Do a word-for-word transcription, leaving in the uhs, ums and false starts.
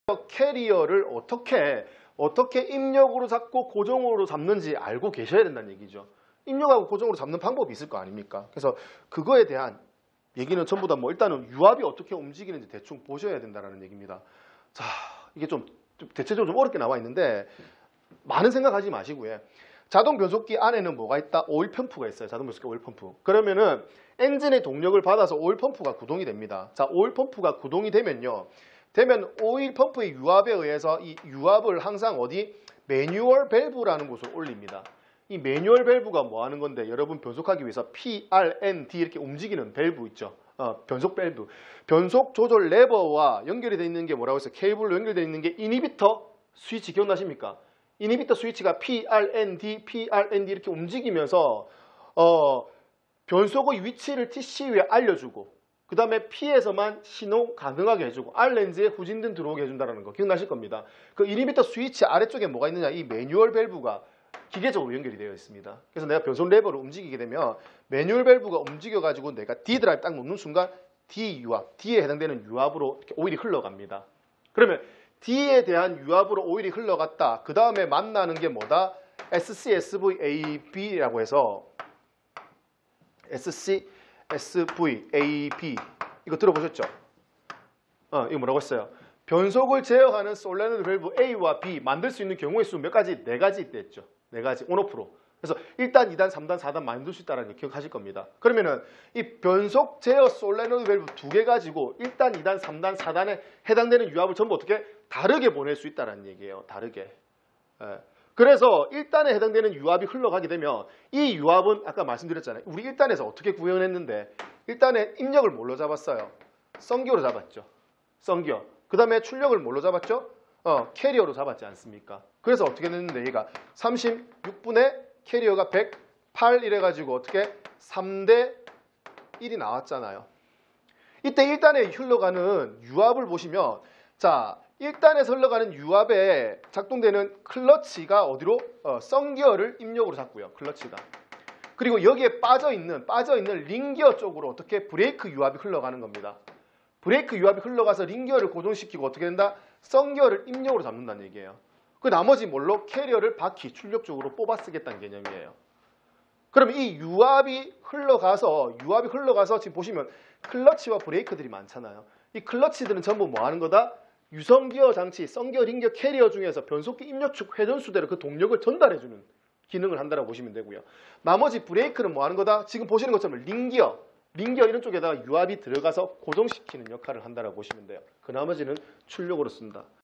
캐리어를 어떻게 어떻게 입력으로 잡고 고정으로 잡는지 알고 계셔야 된다는 얘기죠. 입력하고 고정으로 잡는 방법이 있을 거 아닙니까? 그래서 그거에 대한 얘기는 전부 다 뭐 일단은 유압이 어떻게 움직이는지 대충 보셔야 된다는 얘기입니다. 자, 이게 좀, 좀 대체적으로 좀 어렵게 나와 있는데 많은 생각하지 마시고요. 자동 변속기 안에는 뭐가 있다? 오일 펌프가 있어요. 자동 변속기 오일 펌프. 그러면은 엔진의 동력을 받아서 오일 펌프가 구동이 됩니다. 자, 오일 펌프가 구동이 되면요. 되면 오일 펌프의 유압에 의해서 이 유압을 항상 어디? 매뉴얼 밸브라는 곳을 올립니다. 이 매뉴얼 밸브가 뭐 하는 건데 여러분 변속하기 위해서 피 알 엔 디 이렇게 움직이는 밸브 있죠. 어, 변속 밸브. 변속 조절 레버와 연결이 되어 있는 게 뭐라고 했어요? 케이블로 연결되어 있는 게 이니비터 스위치 기억나십니까? 이니비터 스위치가 피 알 엔 디, 피 알 엔 디 이렇게 움직이면서 어, 변속의 위치를 티씨유에 알려주고 그 다음에 P에서만 신호 가능하게 해주고 R 렌즈에 후진등 들어오게 해준다는 거 기억나실 겁니다. 그 이니비터 스위치 아래쪽에 뭐가 있느냐? 이 매뉴얼 밸브가 기계적으로 연결이 되어 있습니다. 그래서 내가 변속 레버를 움직이게 되면 매뉴얼 밸브가 움직여가지고 내가 D 드라이브 딱 놓는 순간 D 유압, D에 해당되는 유압으로 이렇게 오일이 흘러갑니다. 그러면 D에 대한 유압으로 오일이 흘러갔다. 그 다음에 만나는 게 뭐다? 에스 씨 에스 브이 에이 비라고 해서 에스 씨 에스 브이 에이 비 이거 들어보셨죠? 어, 이거 뭐라고 했어요? 변속을 제어하는 솔레노이드 밸브 A와 B 만들 수 있는 경우의 수 몇 가지? 네 가지 있댔죠. 네 가지, 온오프로. 그래서 일 단, 이 단, 삼 단, 사 단 만들 수 있다는 거 기억하실 겁니다. 그러면은 이 변속 제어 솔레노이드 밸브 두 개 가지고 일 단, 이 단, 삼 단, 사 단에 해당되는 유압을 전부 어떻게? 다르게 보낼 수 있다는 얘기예요. 다르게. 예. 그래서 일 단에 해당되는 유압이 흘러가게 되면 이 유압은 아까 말씀드렸잖아요. 우리 일 단에서 어떻게 구현했는데 일 단에 입력을 뭘로 잡았어요? 썬기어로 잡았죠. 썬기어. 그 다음에 출력을 뭘로 잡았죠? 어, 캐리어로 잡았지 않습니까? 그래서 어떻게 됐는데 얘가 삼십육 분에 캐리어가 백팔 이래가지고 어떻게 삼 대 일이 나왔잖아요. 이때 일 단에 흘러가는 유압을 보시면 자 일 단에서 흘러가는 유압에 작동되는 클러치가 어디로? 어, 썬기어를 입력으로 잡고요. 클러치가. 그리고 여기에 빠져있는 빠져있는 링기어 쪽으로 어떻게 브레이크 유압이 흘러가는 겁니다. 브레이크 유압이 흘러가서 링기어를 고정시키고 어떻게 된다? 썬기어를 입력으로 잡는다는 얘기예요. 그 나머지 뭘로? 캐리어를 바퀴 출력 쪽으로 뽑아 쓰겠다는 개념이에요. 그럼 이 유압이 흘러가서 유압이 흘러가서 지금 보시면 클러치와 브레이크들이 많잖아요. 이 클러치들은 전부 뭐 하는 거다? 유성기어 장치, 썬기어, 링기어, 캐리어 중에서 변속기 입력축 회전수대로 그 동력을 전달해주는 기능을 한다고 보시면 되고요. 나머지 브레이크는 뭐 하는 거다? 지금 보시는 것처럼 링기어, 링기어 이런 쪽에다가 유압이 들어가서 고정시키는 역할을 한다고 보시면 돼요. 그 나머지는 출력으로 쓴다.